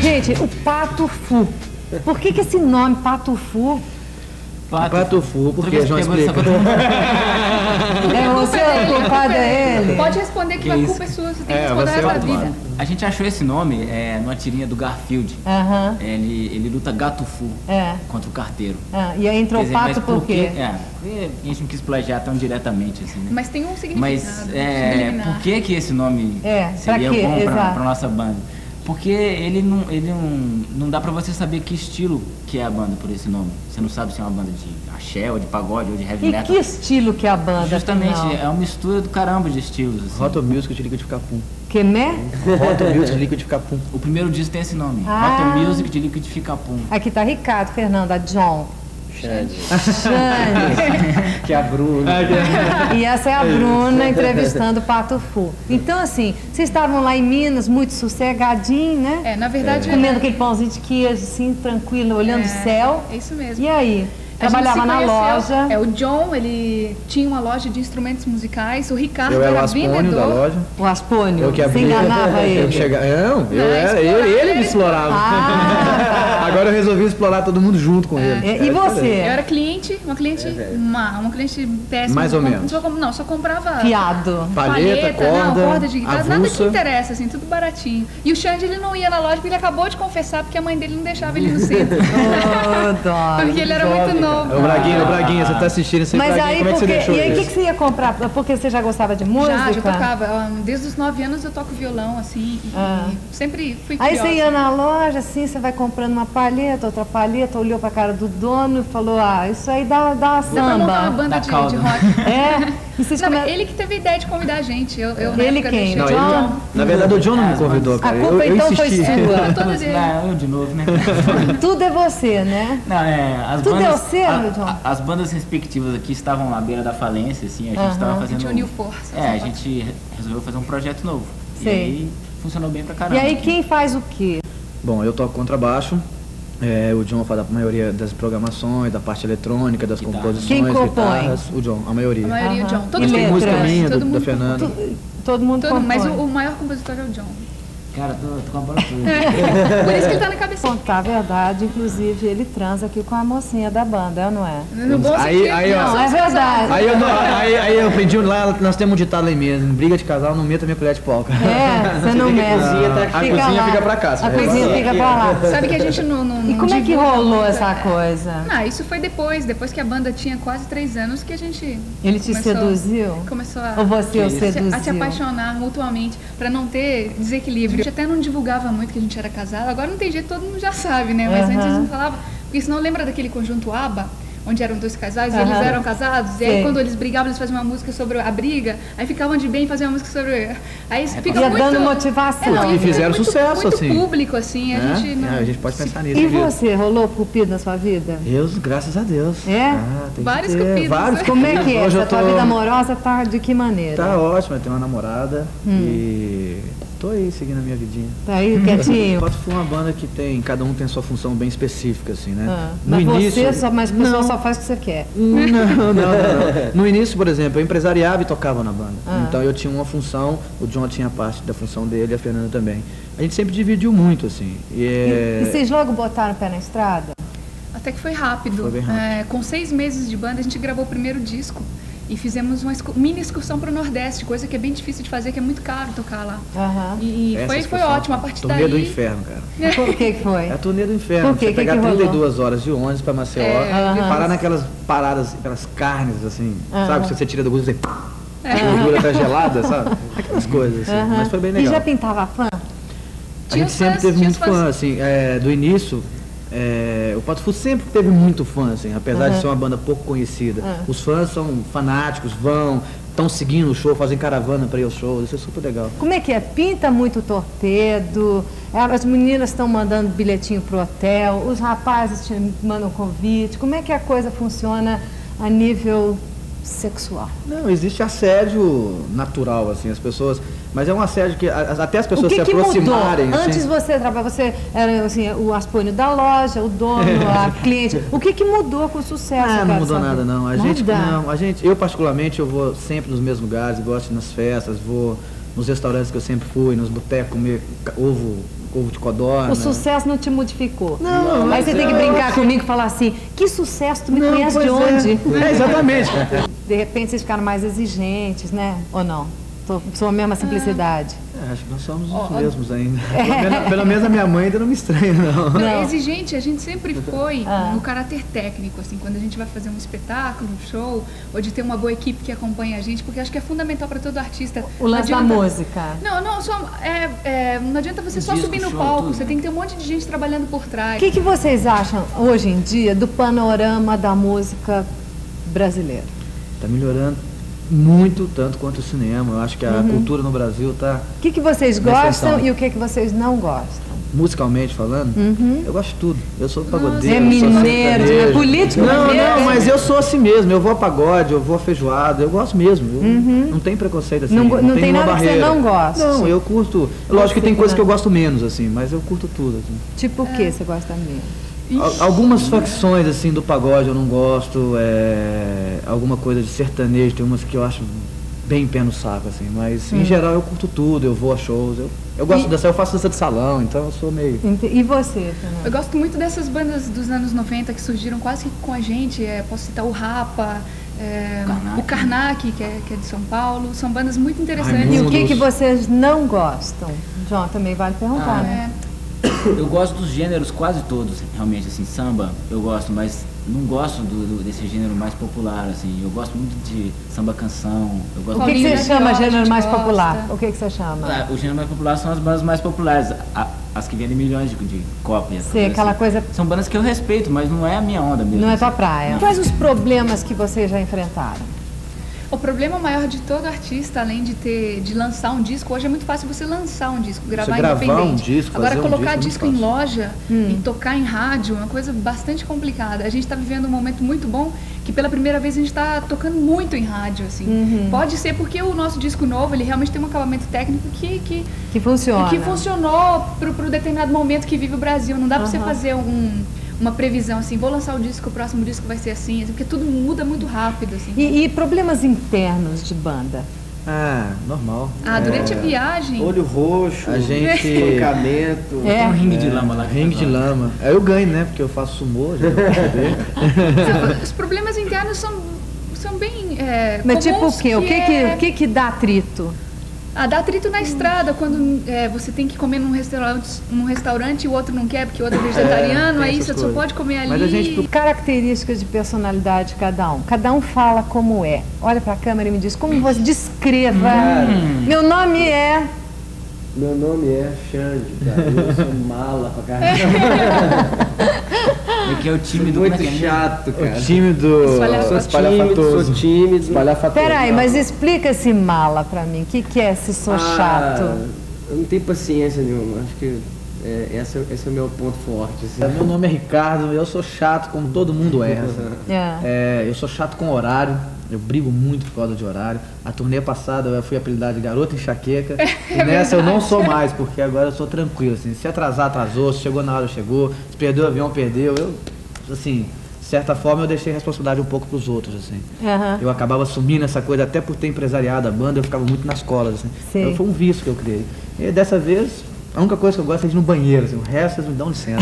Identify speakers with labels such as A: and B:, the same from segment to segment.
A: Gente, o Pato Fu. Por que esse nome, Pato Fu?
B: Pato Fu, porque João explica.
A: É você, o culpado é ele?
C: Pode responder que a culpa é sua, você tem que responder
B: você é
C: a vida.
D: A gente achou esse nome numa tirinha do Garfield. Ele luta Gato Fu contra o carteiro.
A: E aí entrou o pato por quê?
D: A gente não quis plagiar tão diretamente assim, né?
C: Mas tem um significado.
D: Mas por que esse nome seria bom pra nossa banda? Porque ele não dá pra você saber que estilo que é a banda por esse nome. Você não sabe se é uma banda de axé, ou de pagode, ou de heavy metal.
A: E que estilo que é a banda?
D: Justamente,
A: afinal?
D: é uma mistura do caramba de estilos. Assim.
B: Roto Music de Liquid Capum.
A: Que né?
B: Roto Music de Liquid Capum.
D: O primeiro disco tem esse nome. Roto Music de Liquid Capum.
A: Aqui tá Ricardo, Fernanda, John.
B: Xande.
E: Que é a Bruna.
A: E essa é a Bruna entrevistando o Pato Fu. Então, assim, vocês estavam lá em Minas, muito sossegadinho, né?
C: Na verdade...
A: Comendo aquele pãozinho de queijo, assim, tranquilo, olhando o céu.
C: É isso mesmo.
A: E aí? Trabalhava na loja.
C: O John, ele tinha uma loja de instrumentos musicais. O Ricardo
B: eu era
C: era
B: o Aspônio
C: vendedor.
B: Da loja.
A: O Aspônio?
B: Eu que abri.
A: Você enganava ele?
B: Ele me explorava. Agora eu resolvi explorar todo mundo junto com ele.
A: E você?
C: Eu era cliente, uma cliente péssima.
B: Mais ou menos.
C: Não, só comprava...
A: Fiado.
B: Palheta, corda
C: de guitarra, nada que interessa, assim, tudo baratinho. E o Xande, ele não ia na loja porque ele acabou de confessar porque a mãe dele não deixava ele ir no centro. Porque ele era muito novo.
B: O Braguinha, você tá assistindo esse
A: Mas
B: Braguinha,
A: aí,
B: como é que você deixou
A: e aí, o
B: isso?
A: que você ia comprar? Porque você já gostava de música?
C: Já tocava. Desde os 9 anos eu toco violão, assim, e sempre fui curiosa.
A: Aí você ia na loja, assim, você vai comprando uma palheta, outra palheta, olhou pra cara do dono e falou, isso aí dá samba.
C: Uma banda de rock.
A: E vocês
C: ele que teve a ideia de convidar a gente.
A: Ele quem?
B: Não, John? Na verdade, o John não me convidou, cara.
A: A culpa então foi sua.
D: Eu de novo, né?
A: Tudo é você, né?
D: Não,
A: tudo é você, meu John?
D: As bandas respectivas aqui estavam à beira da falência, assim, a gente estava fazendo...
C: A gente uniu forças.
D: A gente resolveu fazer um projeto novo.
A: Sei.
D: E aí funcionou bem pra caramba.
A: E aí quem faz o quê?
B: Bom, eu toco contrabaixo. O John faz a maioria das programações, da parte eletrônica, das composições,
A: quem compõe?
B: guitarras. O John, a maioria.
C: A maioria, o John.
A: Todo mundo
B: tem música minha,
C: todo
B: da Fernanda.
A: Todo mundo compõe.
C: Mas o maior compositor é o John.
D: Cara, tô com a bola toda.
C: Por isso que ele tá na cabeça.
A: Contar a verdade, inclusive, ele transa aqui com a mocinha da banda, não é?
C: No bom
B: Aí,
C: sentido,
A: não, é verdade.
B: Aí eu aprendi lá, nós temos um ditado lá em mesmo, briga de casal, não meta minha colher de pau, cara.
A: Você não mete.
B: A cozinha fica pra cá.
A: A cozinha fica pra lá.
C: Sabe que a gente não
A: E como é que rolou essa coisa?
C: Isso foi depois que a banda tinha quase 3 anos que a gente...
A: Ele te seduziu?
C: Começou
A: Ou você o seduziu?
C: A se apaixonar mutuamente, pra não ter desequilíbrio. A gente até não divulgava muito que a gente era casado, agora não tem jeito, todo mundo já sabe, né? Mas antes não falava, porque senão lembra daquele conjunto ABBA, onde eram 2 casais, e eles eram casados, e aí quando eles brigavam, eles faziam uma música sobre a briga, aí ficavam de bem e faziam uma música sobre... Aí fica muito...
A: dando motivação.
B: E fizeram sucesso,
C: muito
B: assim.
C: Público, assim, a gente não...
B: A gente pode pensar nisso.
A: E você, rolou cupido na sua vida?
B: Deus, graças a Deus.
C: Vários cupidos.
B: Vários.
A: Como é que é?
B: Hoje
A: A tua vida amorosa tá de que maneira?
B: Tá ótimo, eu tenho uma namorada e tô aí seguindo a minha vidinha.
A: Tá aí quietinho?
B: Pato Fu é uma banda que cada um tem sua função bem específica, assim, né?
A: Mas o pessoal só faz o que você quer.
B: Não. No início, por exemplo, eu empresariava e tocava na banda. Então eu tinha uma função, o John tinha parte da função dele e a Fernanda também. A gente sempre dividiu muito, assim.
A: E vocês logo botaram o pé na estrada?
C: Até que foi rápido.
B: Foi bem rápido.
C: Com 6 meses de banda, a gente gravou o primeiro disco. E fizemos uma mini excursão para o Nordeste, coisa que é bem difícil de fazer, que é muito caro tocar lá. E foi ótimo, a partir daí...
B: Turnê do inferno, cara.
A: Por que foi?
B: É a turnê do inferno.
A: Por quê?
B: Você pegar
A: que
B: 32 horas de ônibus para Maceió, parar naquelas paradas, aquelas carnes, assim, sabe? Se você tira do gosto, a gordura tá gelada, sabe? Aquelas coisas, assim. Mas foi bem legal.
A: E já pintava fã?
B: A gente sempre teve muito fã, assim, do início... o Pato Fu sempre teve muito fã, assim, apesar de ser uma banda pouco conhecida. Os fãs são fanáticos, estão seguindo o show, fazem caravana para ir ao show, isso é super legal.
A: Como é que é? Pinta muito torpedo, as meninas estão mandando bilhetinho pro hotel, os rapazes te mandam convite, como é que a coisa funciona a nível sexual?
B: Não, existe assédio natural, assim, as pessoas... Mas é um assédio que até as pessoas se aproximarem...
A: Mudou? Antes você trabalhava, você era assim, o Aspônio da loja, o dono, a cliente. O que mudou com o sucesso?
B: Não mudou nada, não. Eu particularmente, eu vou sempre nos mesmos lugares, gosto de ir nas festas, vou nos restaurantes que eu sempre fui, nos botecos, comer ovo de codorna.
A: O sucesso não te modificou.
B: Não.
A: Aí você tem que brincar comigo e falar assim, que sucesso, tu me conhece de onde?
B: Exatamente.
A: De repente vocês ficaram mais exigentes, né? Ou não? Sou a mesma simplicidade.
B: Acho que nós somos os mesmos ainda. Pelo menos a minha mãe ainda não me estranha, não.
C: Exigente, a gente sempre foi no caráter técnico, assim, quando a gente vai fazer um espetáculo, um show, ou de ter uma boa equipe que acompanha a gente, porque acho que é fundamental para todo artista.
A: O lance da música.
C: Não adianta você só subir no palco, você tem que ter um monte de gente trabalhando por trás.
A: O que vocês acham, hoje em dia, do panorama da música brasileira?
B: Está melhorando muito, tanto quanto o cinema. Eu acho que a cultura no Brasil está...
A: O que vocês gostam e o que vocês não gostam?
B: Musicalmente falando, eu gosto de tudo. Eu sou pagodeiro.
A: É mineiro, é político?
B: Não, mas eu sou assim mesmo. Eu vou a pagode, eu vou a feijoada, eu gosto mesmo. Não tem preconceito assim.
A: Não tem nada barreira. Que você não gosta?
B: Não, eu curto. Lógico que tem coisas que eu gosto menos, assim, mas eu curto tudo. Assim.
A: Tipo o que você gosta menos?
B: Algumas facções assim do pagode eu não gosto, alguma coisa de sertanejo, tem umas que eu acho bem pé no saco, assim, mas em geral eu curto tudo, eu vou a shows, eu gosto dessa, eu faço dança de salão, então eu sou meio...
A: E você, Fernanda?
C: Eu gosto muito dessas bandas dos anos 90 que surgiram quase que com a gente, posso citar o Rapa, o Karnak, que é de São Paulo, são bandas muito interessantes.
A: E o que vocês não gostam? João, também vale perguntar, né?
D: Eu gosto dos gêneros quase todos, realmente, assim, samba eu gosto, mas não gosto desse gênero mais popular, assim. Eu gosto muito de samba canção. Eu gosto
A: o que você chama gênero mais popular? O que você chama?
D: O gênero mais popular são as bandas mais populares, as que vendem milhões de cópias.
A: Sim, aquela coisa...
D: São bandas que eu respeito, mas não é a minha onda mesmo.
A: Não é tua praia. Quais os problemas que vocês já enfrentaram?
C: O problema maior de todo artista, além de lançar um disco, hoje é muito fácil você lançar um disco, gravar independente. Agora, colocar disco em loja e tocar em rádio é uma coisa bastante complicada. A gente está vivendo um momento muito bom que pela primeira vez a gente está tocando muito em rádio, assim. Pode ser porque o nosso disco novo, ele realmente tem um acabamento técnico que
A: funciona.
C: Que funcionou para o determinado momento que vive o Brasil. Não dá para você fazer uma previsão, assim, vou lançar o disco, o próximo disco vai ser assim, porque tudo muda muito rápido, assim.
A: E problemas internos de banda?
B: Normal.
C: Durante a viagem...
E: Olho roxo,
B: a gente...
E: Espancamento.
D: Tem um ringue de lama lá.
B: Ringue de lama. Aí eu ganho, né? Porque eu faço sumô, já
C: Os problemas internos são bem
A: mas tipo o quê? O que dá atrito?
C: Dá atrito na estrada, quando você tem que comer num restaurante e o outro não quer porque o outro é vegetariano, aí você só pode comer ali.
A: Mas características de personalidade de cada um. Cada um fala como é. Olha pra câmera e me diz como você descreva. Meu nome é...
E: Meu nome é Xande, cara. Eu sou mala pra caramba.
D: É que é o tímido.
E: Muito chato, cara.
B: O tímido.
E: Sou tímido. Espalhafatoso.
A: Peraí, mas explica esse mala pra mim. O que é esse sou chato?
E: Eu não tenho paciência nenhuma. Acho que esse é o meu ponto forte. Assim.
B: Meu nome é Ricardo, eu sou chato como todo mundo é. Eu sou chato com horário. Eu brigo muito por causa de horário. A turnê passada eu fui apelidado de garota enxaqueca. E nessa eu não sou mais, porque agora eu sou tranquilo. Assim, se atrasar, atrasou. Se chegou na hora, chegou. Se perdeu o avião, perdeu. Eu, assim, de certa forma eu deixei a responsabilidade um pouco pros outros, assim. Eu acabava assumindo essa coisa, até por ter empresariado a banda, eu ficava muito nas colas, assim. Então, foi um vício que eu criei. E dessa vez... A única coisa que eu gosto é de ir no banheiro, assim, o resto vocês me dão licença.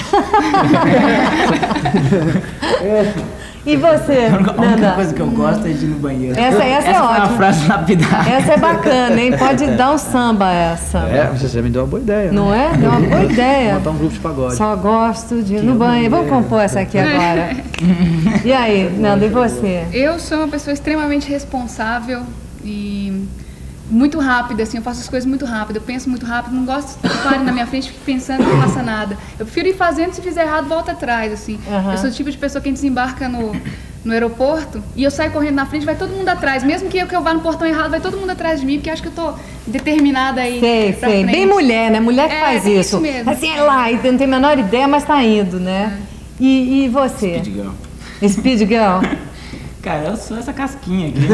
A: E você,
D: A única coisa que eu gosto é de ir no banheiro.
A: Essa é ótima.
D: É uma frase lapidar.
A: Essa é bacana, hein? Pode dar um samba essa.
B: Você me deu uma boa ideia.
A: Não
B: né?
A: Deu uma boa ideia.
B: Montar um grupo de pagode.
A: Só gosto de ir no banheiro. Vamos compor essa aqui agora. E aí, Nanda, e você?
C: Eu sou uma pessoa extremamente responsável e... muito rápida, assim, eu faço as coisas muito rápido, eu penso muito rápido, não gosto que parem na minha frente e fique pensando e não faça nada. Eu prefiro ir fazendo, se fizer errado, volta atrás, assim. Eu sou o tipo de pessoa que desembarca no aeroporto e eu saio correndo na frente, vai todo mundo atrás. Mesmo que eu vá no portão errado, vai todo mundo atrás de mim, porque acho que eu tô determinada aí.
A: Sei. Bem mulher, né? Mulher que faz isso.
C: Mesmo.
A: Assim, lá, e não tem a menor ideia, mas tá indo, né? E você?
D: Speed Girl.
A: Speed Girl?
D: Cara, eu sou essa casquinha aqui.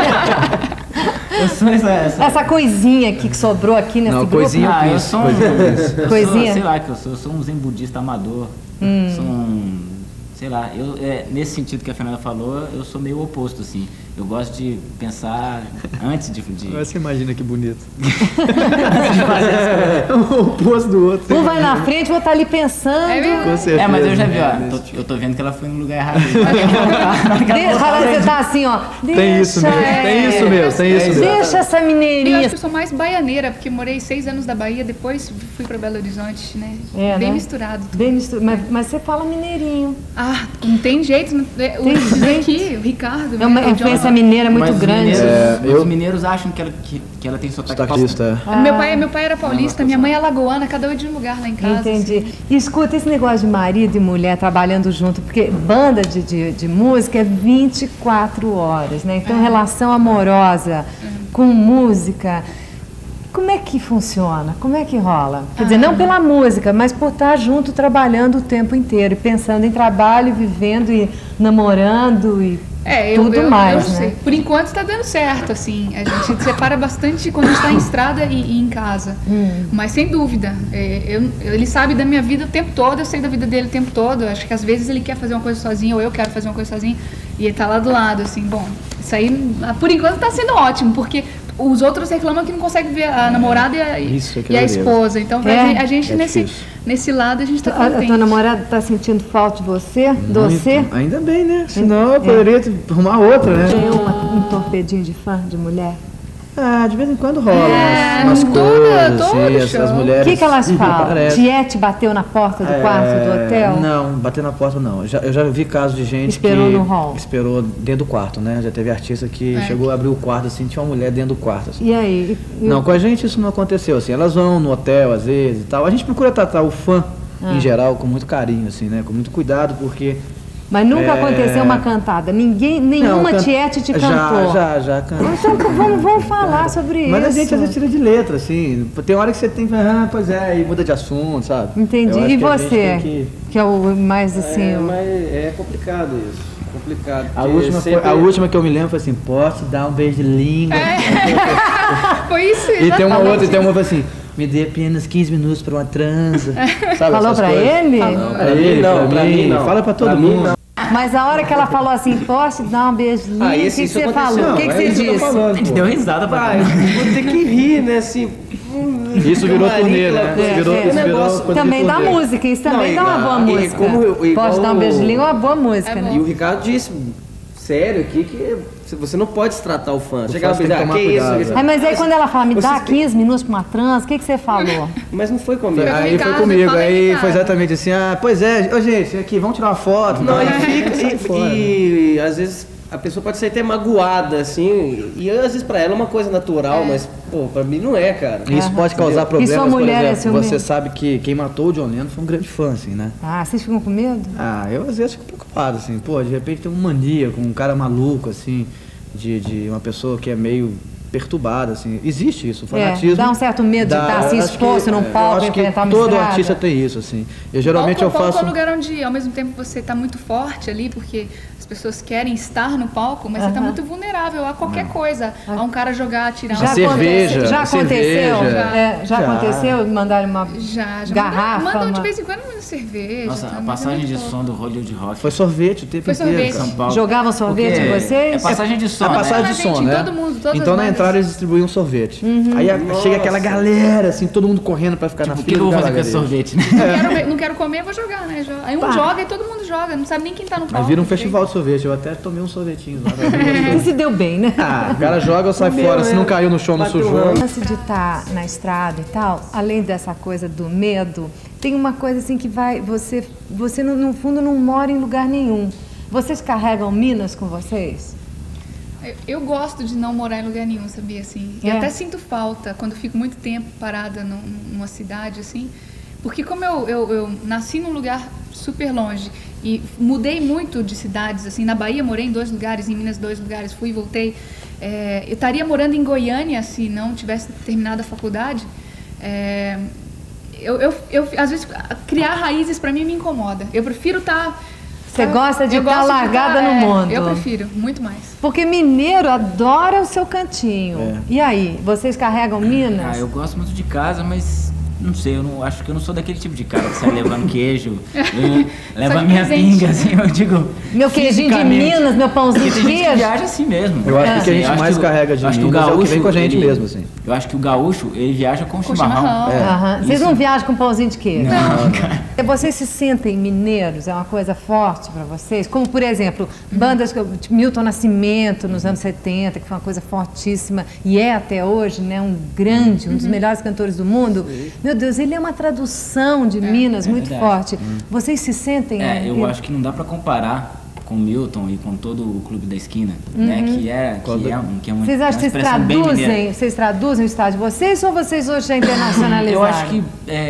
D: Eu sou essa
A: coisinha aqui que sobrou aqui nesse grupo.
B: Coisinha
D: eu sou
A: coisinha?
D: Sei lá que eu sou um zen budista amador. Sou sei lá, nesse sentido que a Fernanda falou, eu sou meio oposto, assim. Eu gosto de pensar antes de...
B: Você imagina que bonito. Um oposto do outro.
A: Um vai na frente, o outro tá ali pensando.
B: Com certeza.
D: Mas eu já vi, ó. Eu tô vendo que ela foi no lugar errado.
A: Você tá assim, ó.
B: Tem isso mesmo.
A: Deixa essa mineirinha.
C: Eu acho que eu sou mais baianeira, porque morei 6 anos da Bahia, depois fui pra Belo Horizonte, né? Bem misturado.
A: Bem misturado. Mas você fala mineirinho.
C: Não tem jeito. Aqui, o Ricardo.
A: É uma influência mineira muito grande.
D: Os mineiros acham que ela tem sotaque paulista.
C: Meu pai era paulista, minha mãe é alagoana, cada um de um lugar lá em casa.
A: Entendi. Assim. E escuta, esse negócio de marido e mulher trabalhando junto, porque banda de música é 24 horas, né? Então, relação amorosa com música, como é que funciona? Como é que rola? Quer dizer, não pela música, mas por estar junto trabalhando o tempo inteiro, pensando em trabalho, vivendo e namorando e tudo mais, né?
C: Sei. Por enquanto está dando certo, assim. A gente separa bastante quando está em estrada e em casa. Mas sem dúvida, ele sabe da minha vida o tempo todo, eu sei da vida dele o tempo todo. Acho que às vezes ele quer fazer uma coisa sozinho ou eu quero fazer uma coisa sozinho e ele está lá do lado, assim. Bom, isso aí, por enquanto, está sendo ótimo, porque os outros reclamam que não conseguem ver a namorada e a esposa. Então, a gente nesse lado, a gente está contente.
A: A tua namorada está sentindo falta de você? Doce?
B: Ainda bem, né? Senão eu poderia arrumar outra, né?
A: Tem um torpedinho de fã de mulher?
B: De vez em quando rola umas coisas, as mulheres...
A: O que elas falam? Tiete bateu na porta do quarto do hotel?
B: Não, bater na porta não. Eu já vi casos de gente
A: esperou no hall.
B: Esperou dentro do quarto, né? Já teve artista que chegou a abrir o quarto assim, tinha uma mulher dentro do quarto. Assim.
A: E aí?
B: Não, com a gente isso não aconteceu, assim. Elas vão no hotel às vezes e tal. A gente procura tratar o fã, em geral, com muito carinho, assim, né? Com muito cuidado, porque...
A: Mas nunca aconteceu uma cantada? Nenhuma tiete te cantou?
B: Já cantou.
A: Então vamos falar sobre isso.
B: Mas a gente às vezes tira de letra, assim. Tem hora que você tem que... e muda de assunto, sabe?
A: Entendi. E você? Que é o mais assim...
E: Mas é complicado isso. Complicado.
B: A última que eu me lembro foi assim, posso dar um beijo de língua?
C: Foi isso,
B: E tem uma outra assim... Me dê apenas 15 minutos para uma transa. Sabe,
A: falou pra ele?
B: Pra mim não. Fala pra todo mundo.
A: Mas a hora que ela falou assim, posso dar um beijo lindo, o que você falou? O que você disse?
D: A gente deu risada pra
E: vou ter que rir, né? Assim,
B: isso virou turnê, né? Virou
A: também dá música, isso também dá uma boa música. Posso dar um beijo de língua, é uma boa música, né?
E: E o Ricardo disse, sério, aqui que você não pode destratar o fã.
B: Chegar a pensar, que isso?
A: Mas aí quando ela fala, me dá 15 minutos pra uma trans, o que você falou?
E: Mas não foi comigo.
B: Aí foi comigo, aí foi exatamente assim, pois é, ô gente, aqui, vamos tirar uma foto.
E: Não, e às vezes a pessoa pode ser até magoada, assim, e às vezes pra ela é uma coisa natural, mas, pô, pra mim não é, cara.
B: Isso pode causar problemas,
A: e sua mulher,
B: por exemplo, você sabe que quem matou o John Lennon foi um grande fã, assim, né?
A: Vocês ficam com medo?
B: Eu às vezes fico preocupado, assim, pô, de repente tem um maníaco, um cara maluco, assim, de uma pessoa que é meio perturbada, assim. Existe isso, o fanatismo.
A: Dá um certo medo de estar assim exposto num palco, enfrentar uma estrada.
B: Todo artista tem isso, assim. Geralmente eu faço...
C: Palco é um lugar onde, ao mesmo tempo, você está muito forte ali, porque as pessoas querem estar no palco, mas você está muito vulnerável a qualquer coisa. A um cara jogar, atirar
A: já
B: cerveja.
A: Já aconteceu? Já aconteceu? Mandaram uma garrafa?
C: Mandam de vez em quando uma cerveja.
D: Nossa, a passagem de som do Hollywood Rock.
B: Foi sorvete o tempo inteiro em São Paulo.
A: Jogavam sorvete em vocês?
D: É passagem de som.
B: A passagem de som, né?
C: Todo mundo,
B: então na entrada eles distribuíam sorvete. Aí chega aquela galera, assim, todo mundo correndo pra ficar na fila.
D: O que eu vou fazer com esse sorvete, né?
C: Não quero comer, vou jogar, né? Aí um joga e todo mundo joga, não sabe nem quem tá no palco.
B: Aí vira um festival de sorvete, eu até tomei uns sorvetinhos lá.
A: Você se deu bem, né?
B: O cara joga ou sai fora, se não caiu no chão, não sujou.
A: Antes de estar na estrada e tal, além dessa coisa do medo, tem uma coisa assim que vai, você no fundo não mora em lugar nenhum. Vocês carregam minas com vocês?
C: Eu gosto de não morar em lugar nenhum, sabia, assim. E até sinto falta quando fico muito tempo parada numa cidade, assim. Porque como eu nasci num lugar super longe e mudei muito de cidades, assim. Na Bahia morei em 2 lugares, em Minas 2 lugares, fui e voltei. Eu estaria morando em Goiânia se não tivesse terminado a faculdade. Às vezes, criar raízes para mim me incomoda. Eu prefiro estar...
A: Você gosta de estar largada no mundo?
C: Eu prefiro, muito mais.
A: Porque mineiro adora o seu cantinho. E aí, vocês carregam minas?
D: Eu gosto muito de casa, mas Não sei, acho que eu não sou daquele tipo de cara que sai levando queijo, leva minha pinga, assim, eu digo.
A: Meu queijinho de Minas, meu pãozinho de queijo.
D: Viaja assim mesmo.
B: Eu acho que a gente mais carrega de Minas, é o que vem com a gente mesmo, assim.
D: Eu acho que o gaúcho, ele viaja com chimarrão.
A: Vocês não viajam com pãozinho de queijo? Não, cara. Vocês se sentem mineiros? É uma coisa forte para vocês? Como, por exemplo, bandas tipo Milton Nascimento, nos anos 70, que foi uma coisa fortíssima, e é até hoje, né, um dos melhores cantores do mundo. Meu Deus, ele é uma tradução de Minas muito forte. Vocês se sentem...
D: eu acho que não dá para comparar com o Milton e com todo o Clube da Esquina, né, que é uma
A: Vocês acham que vocês traduzem o estado de vocês, ou vocês hoje já internacionalizaram?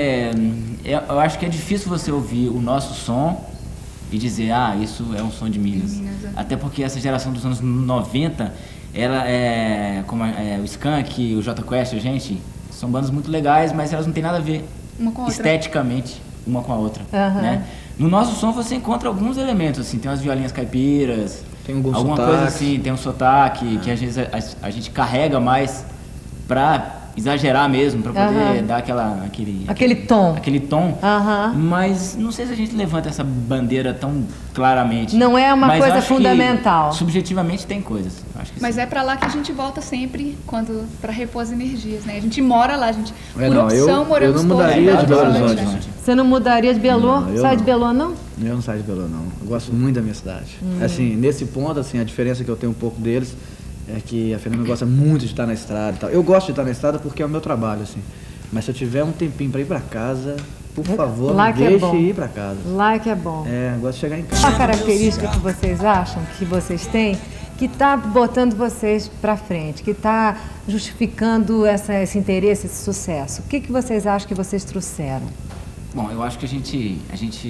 D: Eu acho que é difícil você ouvir o nosso som e dizer, isso é um som de Minas. Até porque essa geração dos anos 90, ela como o Skank, o Jota Quest, a gente, são bandas muito legais, mas elas não têm nada a ver
C: uma com a
D: esteticamente uma com a outra, né? No nosso som você encontra alguns elementos, assim, tem umas violinhas caipiras,
B: tem
D: alguma coisa assim, tem um sotaque que às vezes a gente carrega mais pra exagerar mesmo, pra poder dar aquele tom. Aquele tom. Mas não sei se a gente levanta essa bandeira tão claramente.
A: Não é uma coisa fundamental.
D: Subjetivamente tem coisas. Acho que
C: mas
D: sim.
C: É pra lá que a gente volta sempre pra repor as energias, né? A gente mora lá,
B: moramos todos. Eu não mudaria de Belo Horizonte.
A: Você não mudaria de Belo? Sai de Belo, não?
B: Eu não saio de Belo, não. Eu gosto muito da minha cidade. Assim, nesse ponto, assim, a diferença que eu tenho um pouco deles é que a Fernanda gosta muito de estar na estrada e tal. Eu gosto de estar na estrada porque é o meu trabalho, assim. Mas se eu tiver um tempinho para ir para casa, por favor, me deixe ir para casa.
A: Lá que é bom.
B: Eu gosto de chegar em casa.
A: Qual a característica que vocês acham que vocês têm que está botando vocês para frente, que está justificando esse interesse, esse sucesso? O que vocês acham que vocês trouxeram?
D: Bom, eu acho que a gente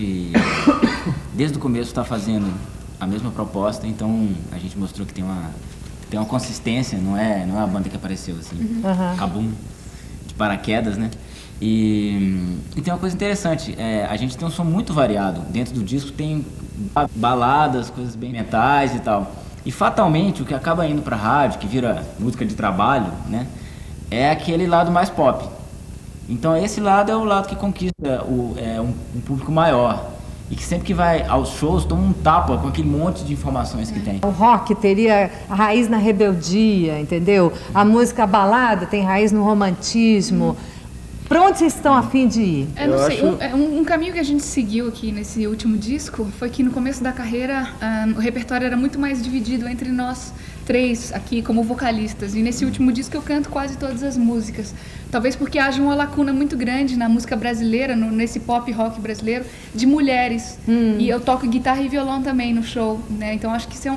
D: desde o começo está fazendo a mesma proposta, então a gente mostrou que tem uma consistência, não é uma banda que apareceu assim, cabum, de paraquedas, né? E tem uma coisa interessante, a gente tem um som muito variado. Dentro do disco tem baladas, coisas bem metais e tal. E fatalmente o que acaba indo pra rádio, que vira música de trabalho, né? É aquele lado mais pop. Então esse lado é o lado que conquista um público maior. E que sempre que vai aos shows toma um tapa com aquele monte de informações que tem.
A: O rock teria a raiz na rebeldia, entendeu? A música balada tem raiz no romantismo. Para onde vocês estão a fim de ir?
C: Não sei. Um caminho que a gente seguiu aqui nesse último disco foi que no começo da carreira o repertório era muito mais dividido entre nós três aqui como vocalistas. E nesse último disco eu canto quase todas as músicas. Talvez porque haja uma lacuna muito grande na música brasileira, nesse pop rock brasileiro, de mulheres. E eu toco guitarra e violão também no show, né? Então acho que isso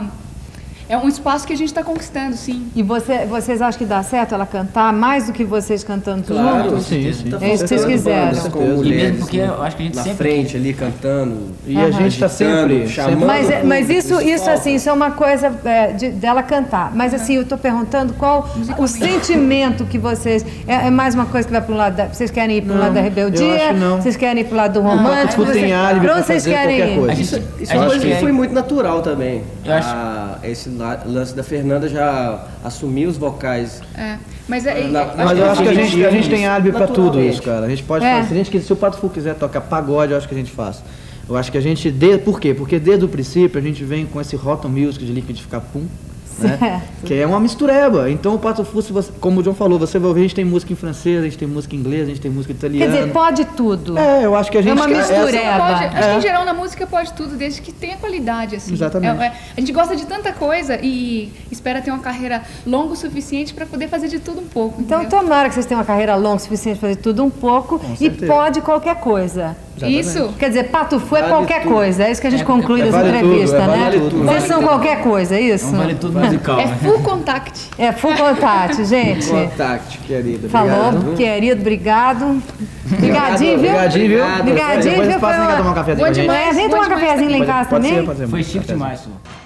C: é um espaço que a gente está conquistando, sim.
A: E vocês acham que dá certo ela cantar mais do que vocês cantando juntos?
B: Sim.
A: É isso que vocês quiseram.
D: E mesmo porque eu acho que a gente
E: na
D: sempre...
E: frente ali cantando.
B: E a gente está sempre chamando.
A: Mas isso é uma coisa dela cantar. Mas assim, eu estou perguntando qual o sentimento que vocês... É mais uma coisa que vai para o lado vocês querem ir para o lado da rebeldia?
B: Eu acho que não.
A: Vocês querem ir para o lado do romântico? Para onde vocês querem ir?
E: Isso é uma coisa que foi muito natural também. Eu acho... Esse lance da Fernanda já assumir os vocais.
B: Mas eu acho que a gente tem álibi para tudo isso, cara. A gente pode fazer. Se o Pato Fu quiser tocar pagode, eu acho que a gente faz. Eu acho que a gente... Por quê? Porque desde o princípio a gente vem com esse rock music de liquidificar pum. Né? Que é uma mistureba. Então o Pato Fu, como o John falou, você vai ouvir, a gente tem música em francês, a gente tem música em inglês, a gente tem música italiana.
A: Quer dizer, pode tudo.
B: Eu acho que a gente...
A: É uma mistureba.
C: Acho que em geral na música pode tudo, desde que tenha qualidade, assim.
B: Exatamente.
C: A gente gosta de tanta coisa e espera ter uma carreira longa o suficiente para poder fazer de tudo um pouco.
A: Então tomara que vocês tenham uma carreira longa o suficiente para fazer tudo um pouco e pode qualquer coisa.
B: Exatamente.
C: Isso.
A: Quer dizer, Pato Fu é qualquer coisa. É isso que a gente conclui dessa entrevista, né? Vocês são qualquer coisa, é isso?
D: Vale tudo musical.
C: É full contact.
A: É full contact, gente.
E: Contact, querido.
A: Falou, querido, obrigado. Obrigadinho, viu?
B: Obrigadinho, viu?
A: Obrigadinho, viu?
B: Vem tomar um cafezinho com a gente.
A: Vem tomar um cafezinho lá em casa também.
D: Foi chique demais, senhor.